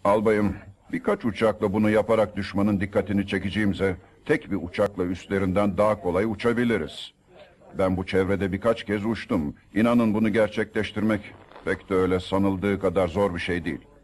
Albayım, birkaç uçakla bunu yaparak düşmanın dikkatini çekeceğimize tek bir uçakla üstlerinden daha kolay uçabiliriz. Ben bu çevrede birkaç kez uçtum. İnanın bunu gerçekleştirmek pek de öyle sanıldığı kadar zor bir şey değil.